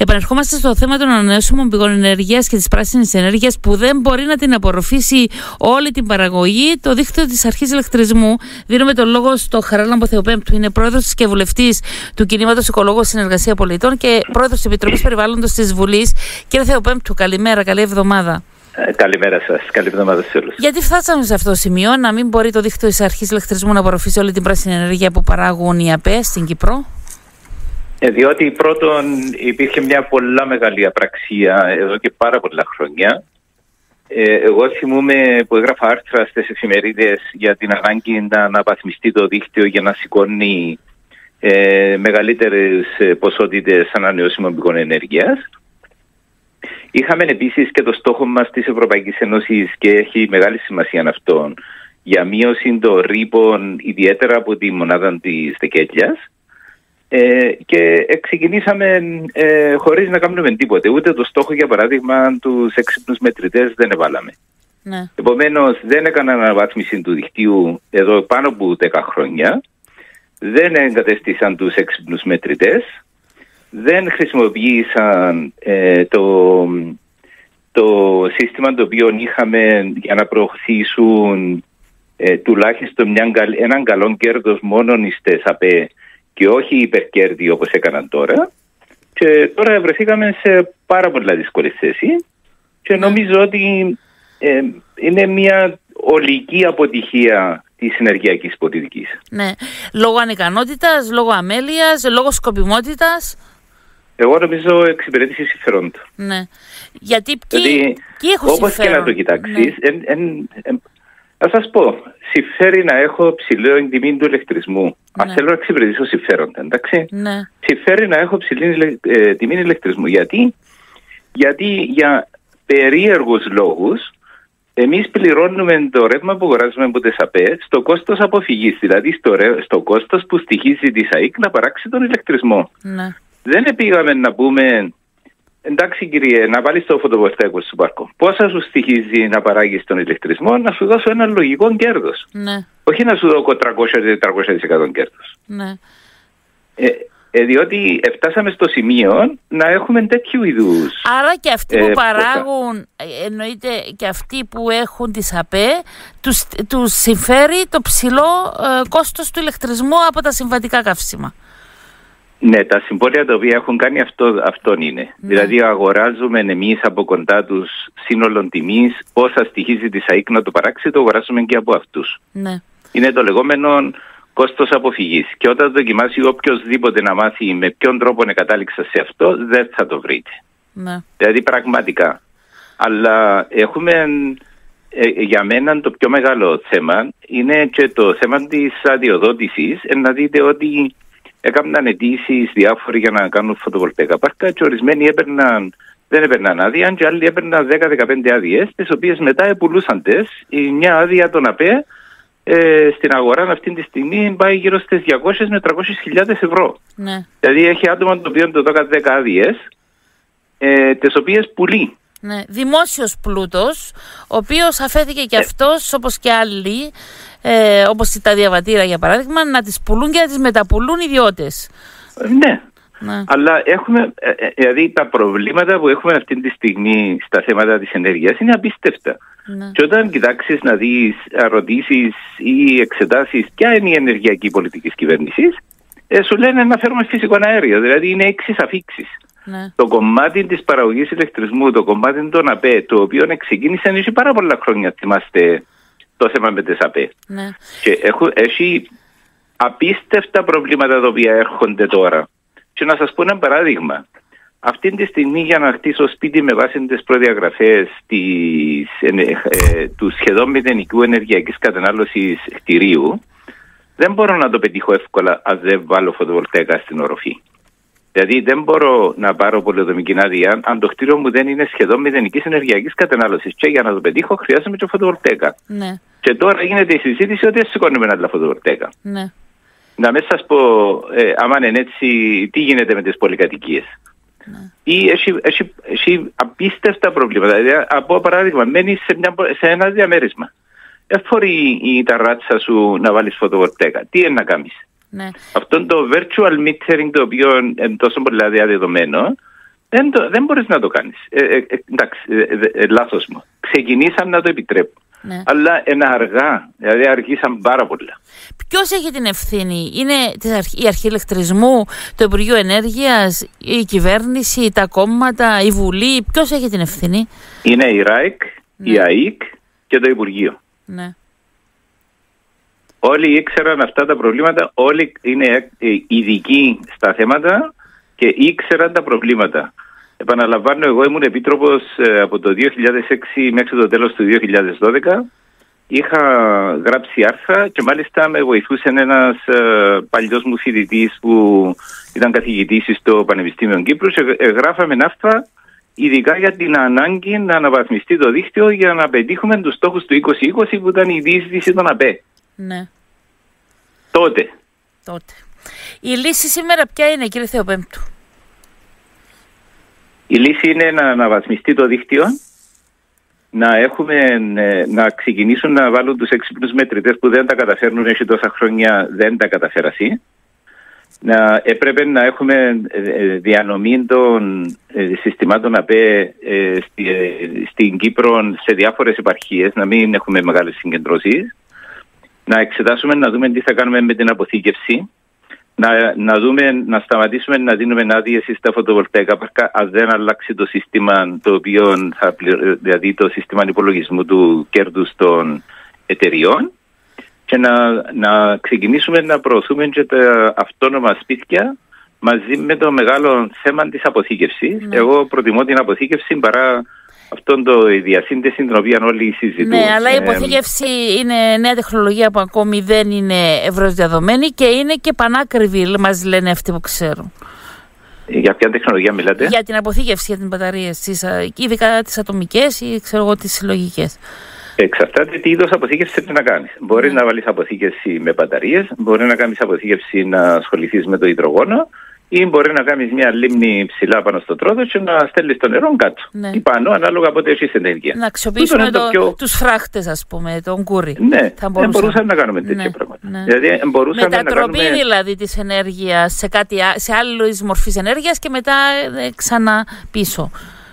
Επανερχόμαστε στο θέμα των ανανεώσιμων πηγών ενέργειας και της πράσινης ενέργειας, που δεν μπορεί να την απορροφήσει όλη την παραγωγή το δίκτυο της αρχής ηλεκτρισμού. Δίνουμε τον λόγο στο Χαράλαμπο Θεοπέμπτου, που είναι πρόεδρος και βουλευτής του Κινήματος Οικολόγος Συνεργασία Πολιτών και πρόεδρος της Επιτροπής Περιβάλλοντος της Βουλής. Κύριε Θεοπέμπτου, καλημέρα, καλή εβδομάδα. Καλημέρα σας, καλή εβδομάδα σε όλους. Γιατί φτάσαμε σε αυτό το σημείο, να μην μπορεί το δίκτυο της αρχής ηλεκτρισμού να απορροφήσει όλη την πράσινη ενέργεια που παράγουν οι ΑΠΕ στην Κύπρο? Διότι πρώτον υπήρχε μια πολλά μεγάλη απραξία εδώ και πάρα πολλά χρόνια. Εγώ θυμούμαι που έγραφα άρθρα στις εφημερίδες για την ανάγκη να αναβαθμιστεί το δίκτυο για να σηκώνει μεγαλύτερες ποσότητες ανανεώσιμων πηγών ενέργειας. Είχαμε επίσης και το στόχο μας της Ευρωπαϊκής Ένωσης, και έχει μεγάλη σημασία αυτό, για μείωση των ρήπων, ιδιαίτερα από τη μονάδα της Δεκέλιας. Και ξεκινήσαμε χωρίς να κάνουμε τίποτε. Ούτε το στόχο, για παράδειγμα, τους έξυπνους μετρητές δεν εβάλαμε. Ναι. Επομένως, δεν έκαναν αναβάθμιση του δικτύου εδώ πάνω από 10 χρόνια. Δεν εγκατέστησαν τους έξυπνους μετρητές. Δεν χρησιμοποίησαν το σύστημα το οποίο είχαμε για να προωθήσουν τουλάχιστον έναν καλό κέρδος μόνο στις ΑΠΕ και όχι υπερκέρδη όπως έκαναν τώρα. Και τώρα βρεθήκαμε σε πάρα πολλά δύσκολη θέση και νομίζω ότι είναι μια ολική αποτυχία της ενεργειακής πολιτικής. Ναι. Λόγω ανικανότητας, λόγω αμέλειας, λόγω σκοπιμότητας? Εγώ νομίζω εξυπηρέτηση συμφερόντων. Ναι. Γιατί δηλαδή, ποιοι έχουν όπως συμφέρον? Και να το κοιτάξεις, θα σας πω, συμφέρει να έχω ψηλή τιμή του ηλεκτρισμού. Ναι. Αν θέλω να εξυπηρετήσω συμφέροντα, εντάξει. Ναι. Συμφέρει να έχω ψηλή τιμή ηλεκτρισμού. Γιατί για περίεργους λόγους εμείς πληρώνουμε το ρεύμα που αγοράζουμε από τις ΑΠΕ στο κόστος αποφυγής, δηλαδή στο κόστος που στοιχίζει τη ΣΑΙΚ να παράξει τον ηλεκτρισμό. Ναι. Δεν πήγαμε να πούμε, εντάξει κύριε, να βάλεις το φωτοβολταϊκό στο πάρκο. Πόσα σου στοιχίζει να παράγεις τον ηλεκτρισμό, να σου δώσω ένα λογικό κέρδος. Ναι. Όχι να σου δώσω 300-400% κέρδος. Ναι. Διότι φτάσαμε στο σημείο να έχουμε τέτοιου είδους. Άρα και αυτοί που παράγουν, εννοείται και αυτοί που έχουν τις ΑΠΕ, τους συμφέρει το ψηλό κόστος του ηλεκτρισμού από τα συμβατικά καύσιμα. Ναι, τα συμβόλαια τα οποία έχουν κάνει αυτόν είναι. Ναι. Δηλαδή αγοράζουμε εμείς από κοντά τους σύνολο τιμής, πόσα στοιχίζει τη ΣΑΙΚ να το παράξει, το αγοράζουμε και από αυτούς. Ναι. Είναι το λεγόμενο κόστος αποφυγής. Και όταν δοκιμάσει οποιοσδήποτε να μάθει με ποιον τρόπο κατάληξα σε αυτό, δεν θα το βρείτε. Ναι. Δηλαδή πραγματικά. Αλλά έχουμε, για μένα το πιο μεγάλο θέμα είναι και το θέμα της αδειοδότησης. Να δείτε ότι έκαναν αιτήσεις διάφοροι για να κάνουν φωτοβολταϊκά πάρκα και ορισμένοι δεν έπαιρναν άδεια και άλλοι έπαιρναν 10-15 άδειες, τις οποίες μετά επουλούσαν η μια άδεια των ΑΠΕ στην αγορά αυτή τη στιγμή πάει γύρω στις 200 με 300.000 ευρώ. Ναι. Δηλαδή έχει άτομα το οποίο το 10 άδειες, τις οποίες πουλεί. Ναι. Δημόσιος πλούτος, ο οποίος αφέθηκε και αυτός, όπως και άλλοι, όπως τα διαβατήρα για παράδειγμα, να τις πουλούν και να τις μεταπουλούν ιδιώτες. Ναι. Ναι. Αλλά έχουμε, δηλαδή τα προβλήματα που έχουμε αυτή τη στιγμή στα θέματα της ενέργειας είναι απίστευτα. Ναι. Και όταν κοιτάξεις να δεις, ρωτήσεις ή εξετάσεις ποια είναι η ενεργειακή πολιτική της κυβέρνησης, σου λένε να φέρουμε φυσικό αέριο, δηλαδή είναι έξις αφήξεις. Ναι. Το κομμάτι της παραγωγής ηλεκτρισμού, το κομμάτι των ΑΠΕ, το οποίο ξεκίνησε έχει πάρα πολλά χρόνια, θυμάστε το θέμα με τις ΑΠΕ. Ναι. Και έχει απίστευτα προβλήματα τα οποία έρχονται τώρα. Και να σας πω ένα παράδειγμα. Αυτή τη στιγμή για να χτίσω σπίτι με βάση τις προδιαγραφές του σχεδόν μηδενικού ενεργειακής κατανάλωσης κτηρίου, δεν μπορώ να το πετύχω εύκολα αν δεν βάλω φωτοβολταϊκά στην οροφή. Δηλαδή δεν μπορώ να πάρω πολεοδομική άδεια αν το κτίριο μου δεν είναι σχεδόν μηδενικής ενεργειακής κατανάλωσης. Και για να το πετύχω χρειάζομαι και φωτοβολταϊκά. Ναι. Και τώρα γίνεται η συζήτηση ότι σηκώνουμε άλλα φωτοβολταϊκά. Ναι. Να μην σας πω, άμα είναι έτσι, τι γίνεται με τις πολυκατοικίες. Ναι. Ή έχει απίστευτα προβλήματα. Δηλαδή, από παράδειγμα, μένεις σε ένα διαμέρισμα. Εφόρει η ταράτσα σου να βάλεις φωτοβολταϊκά. Τι είναι να κάνεις. Ναι. Αυτό το virtual metering, το οποίο είναι τόσο πολύ διαδεδομένο, Δεν μπορείς να το κάνεις. Εντάξει, λάθος μου. Ξεκινήσαν να το επιτρέπουν. Ναι. Αλλά είναι αργά, δηλαδή αργήσαν πάρα πολλά. Ποιος έχει την ευθύνη? Είναι η Αρχή Ηλεκτρισμού, το Υπουργείο Ενέργειας, η κυβέρνηση, τα κόμματα, η Βουλή? Ποιος έχει την ευθύνη? Είναι η ΡΑΕΚ, η ΑΕΚ και το Υπουργείο. Ναι. Όλοι ήξεραν αυτά τα προβλήματα, όλοι είναι ειδικοί στα θέματα και ήξεραν τα προβλήματα. Επαναλαμβάνω, εγώ ήμουν επίτροπος από το 2006 μέχρι το τέλος του 2012. Είχα γράψει άρθρα και μάλιστα με βοηθούσε ένας παλιός μου φοιτητής που ήταν καθηγητής στο Πανεπιστήμιο Κύπρου και γράφαμε άρθρα ειδικά για την ανάγκη να αναβαθμιστεί το δίκτυο για να πετύχουμε τους στόχους του 2020 που ήταν η διείσδυση των ΑΠΕ. Ναι. Τότε. Η λύση σήμερα ποια είναι, κύριε Θεοπέμπτου? Η λύση είναι να αναβαθμιστεί το δίκτυο, να ξεκινήσουν να βάλουν τους έξυπνους μετρητές που δεν τα καταφέρνουν, έχει τόσα χρόνια δεν τα καταφέρασαι. Έπρεπε να έχουμε διανομή των συστημάτων ΑΠΕ στην Κύπρο σε διάφορες επαρχίες, να μην έχουμε μεγάλες συγκεντρώσεις. Να εξετάσουμε, να δούμε τι θα κάνουμε με την αποθήκευση. Να σταματήσουμε να δίνουμε άδειες στα φωτοβολταϊκά πάρκα αν δεν αλλάξει το σύστημα, το οποίο δηλαδή το σύστημα υπολογισμού του κέρδους των εταιριών, και να ξεκινήσουμε να προωθούμε και τα αυτόνομα σπίτια μαζί με το μεγάλο θέμα της αποθήκευσης. Ναι. Εγώ προτιμώ την αποθήκευση παρά η διασύνδεση την οποία όλοι συζητούν. Ναι, αλλά η αποθήκευση είναι νέα τεχνολογία που ακόμη δεν είναι ευρώς διαδομένη και είναι και πανάκριβη, μας λένε αυτοί που ξέρουν. Για ποια τεχνολογία μιλάτε? Για την αποθήκευση, για τις μπαταρίες, ειδικά τις ατομικές ή τις συλλογικές. Εξαρτάται τι είδος αποθήκευση θέλει να κάνεις. Μπορεί να βάλεις αποθήκευση με μπαταρίες, μπορεί να κάνεις αποθήκευση να ασχοληθείς με το υδρογόνο, ή μπορεί να κάνεις μια λίμνη ψηλά πάνω στο τρόδο και να στέλνεις το νερό κάτω. Ναι. Ή πάνω, ανάλογα από ό,τι έχεις ενέργεια. Να αξιοποιήσουμε τους φράχτες, ας πούμε, τον κούρι. Ναι, δεν μπορούσαμε να κάνουμε τέτοια πράγματα. Ναι. Δηλαδή, μετατροπή δηλαδή της ενέργειας σε άλλη μορφή ενέργειας και μετά ξανά πίσω.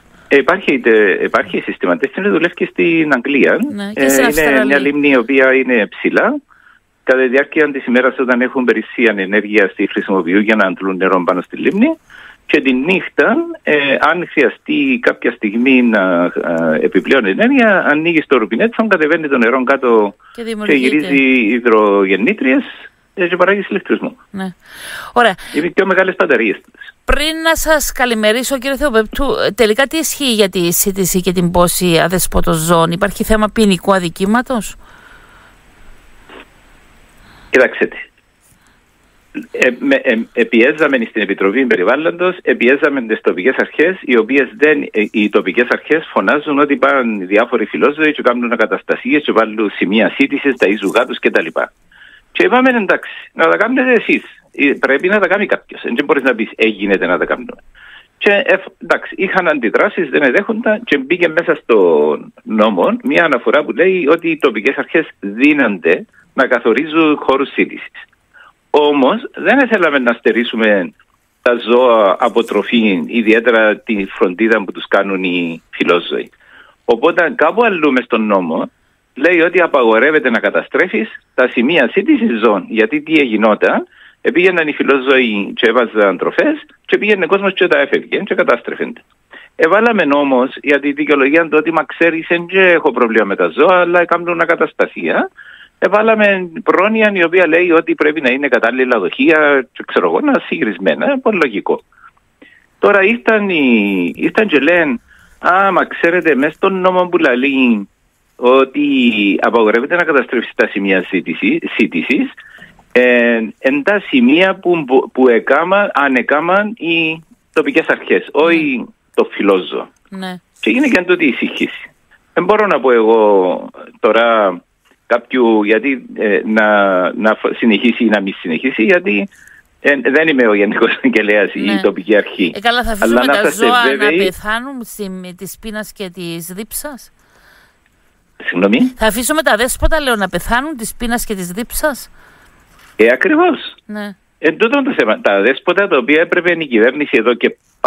Υπάρχει συστηματές, δουλεύει και στην Αγγλία. Ναι, είναι μια λίμνη η οποία είναι ψηλά. Κατά τη διάρκεια της ημέρας, όταν έχουν περισσία ενέργεια, τη χρησιμοποιούν για να αντλούν νερό πάνω στη λίμνη. Και τη νύχτα, αν χρειαστεί κάποια στιγμή επιπλέον ενέργεια, ανοίγει το ρουπινέτ, κατεβαίνει το νερό κάτω και γυρίζει υδρογεννήτριες και παράγει ηλεκτρισμό. Ναι. Ωραία. Είναι πιο μεγάλες μπαταρίες. Πριν να σας καλημερίσω, κύριε Θεοπέμπτου, τελικά τι ισχύει για τη σύντηση και την πώση αδεσπότων ζώων? Υπάρχει θέμα ποινικού αδικήματος? Κοιτάξτε, πιέζαμε στην Επιτροπή Περιβάλλοντος, πιέζαμε τις τοπικές αρχές, οι τοπικές αρχές φωνάζουν ότι πάνε διάφοροι φιλόζωοι και κάνουν ακαταστασίες και βάλουν σημεία σύντησης, ταΐζουν γάτους κτλ. Και είπαμε εντάξει, να τα κάνετε εσείς. Πρέπει να τα κάνει κάποιος. Δεν μπορείς να πεις γίνεται να τα κάνουμε. Και εντάξει, είχαν αντιδράσεις, δεν εδέχονταν και μπήκε μέσα στο νόμο μια αναφορά που λέει ότι οι τοπικές αρχές δίνονται να καθορίζουν χώρους σύντησης. Όμως δεν θέλαμε να στερήσουμε τα ζώα από τροφή, ιδιαίτερα τη φροντίδα που τους κάνουν οι φιλόζωοι. Οπότε κάπου αλλού μες στον νόμο λέει ότι απαγορεύεται να καταστρέφεις τα σημεία σύντησης ζώων. Γιατί τι εγινόταν? Πήγαιναν οι φιλόζωοι και έβαζαν τροφές και πήγαινε ο κόσμος και τα έφευγε και κατάστρεφεται. Εβάλαμε όμως για τη δικαιολογία του ότι μα ξέρεις δεν έχω πρόβλημα με τα ζώα, αλλά κάνουν ακαταστασία. Εβάλαμε πρόνοια η οποία λέει ότι πρέπει να είναι κατάλληλα δοχεία και ξέρω εγώ να συγκρισμένα. Πολύ λογικό. Τώρα ήρθαν και λένε μα ξέρετε μέσα στον νόμο που λέει ότι απαγορεύεται να καταστρέψει τα σημεία σύντησης, εν τα σημεία που ανεκάμαν οι τοπικές αρχές, όχι το φιλόζωο. Ναι. Και είναι και τούτη η σύγχυση. Δεν μπορώ να πω εγώ τώρα κάποιου γιατί να συνεχίσει ή να μην συνεχίσει, γιατί δεν είμαι ο Γενικός Εισαγγελέας ή η τοπική αρχή. Καλά, θα αφήσουμε τα ζώα να πεθάνουν της πείνας και της δίψας? Συγγνώμη. Θα αφήσουμε τα δέσποτα, λέω, να πεθάνουν της πείνας και της δίψας? Ακριβώς. Ναι. Τούτο το θέμα. Τα δέσποτα τα οποία έπρεπε η κυβέρνηση εδώ και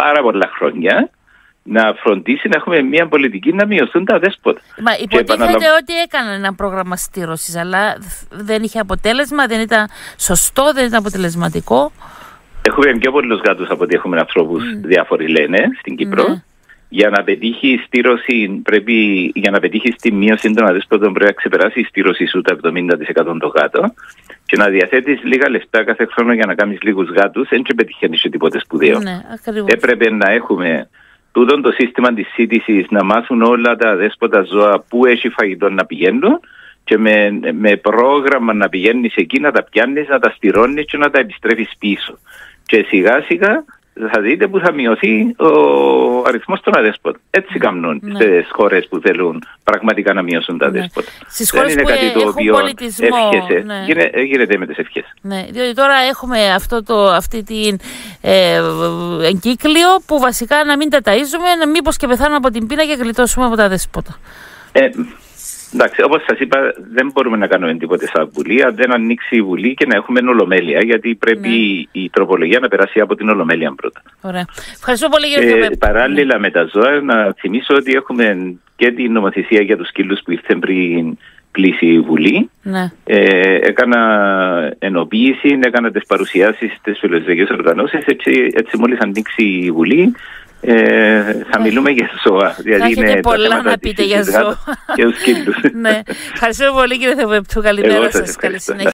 πάρα πολλά χρόνια να φροντίσει να έχουμε μια πολιτική να μειωθούν τα δέσποτα. Μα υποτίθεται ότι έκανε ένα πρόγραμμα στήρωσης, αλλά δεν είχε αποτέλεσμα, δεν ήταν σωστό, δεν ήταν αποτελεσματικό. Έχουμε πιο πολλούς γάτους από ότι έχουμε ανθρώπους, διάφοροι λένε, στην Κύπρο. Ναι. Για να πετύχει η στήρωση, για να πετύχει τη μείωση των αδέσποτων, πρέπει να ξεπεράσει η στήρωση σου τα 70% των γάτων και να διαθέτεις λίγα λεφτά κάθε χρόνο για να κάνεις λίγους γάτους, δεν πετυχαίνεις τίποτε σπουδαίο. Ναι, έπρεπε να έχουμε τούτο το σύστημα της σύντησης, να μάθουν όλα τα αδέσποτα ζώα που έχει φαγητό να πηγαίνουν και με πρόγραμμα να πηγαίνεις εκεί, να τα πιάνεις, να τα στηρώνεις και να τα επιστρέφεις πίσω. Και σιγά σιγά θα δείτε που θα μειωθεί ο αριθμός των αδέσποτων. Έτσι κάνουν στις χώρες που θέλουν πραγματικά να μειώσουν τα αδέσποτα. Στις χώρες που έχουν πολιτισμό. Γίνεται με τις ευχές. Ναι, διότι τώρα έχουμε αυτή την εγκύκλιο που βασικά να μην τα ταΐζουμε, μήπως και πεθάνουν από την πείνα και γλιτώσουμε από τα αδέσποτα. Εντάξει, όπως σας είπα, δεν μπορούμε να κάνουμε τίποτε στα Βουλή, αν δεν ανοίξει η Βουλή και να έχουμε ολομέλεια, γιατί πρέπει η τροπολογία να περάσει από την ολομέλεια πρώτα. Ωραία. Ευχαριστώ πολύ, κύριε Θεοπέπτου. Παράλληλα με τα ζώα, να θυμίσω ότι έχουμε και την νομοθεσία για τους σκύλους που ήρθε πριν κλείσει η Βουλή. Ναι. Έκανα ενοποίηση, έκανα τις παρουσιάσεις στις φιλοσοφικές οργανώσεις, έτσι μόλις ανοίξει η Βουλή. Θα μιλούμε για ζώα. Θα έχετε πολλά να πείτε για ζώα και τους σκύλους. Ναι. Ευχαριστώ πολύ, κύριε Θεοπέπτου. Καλημέρα σας. Καλή συνέχεια.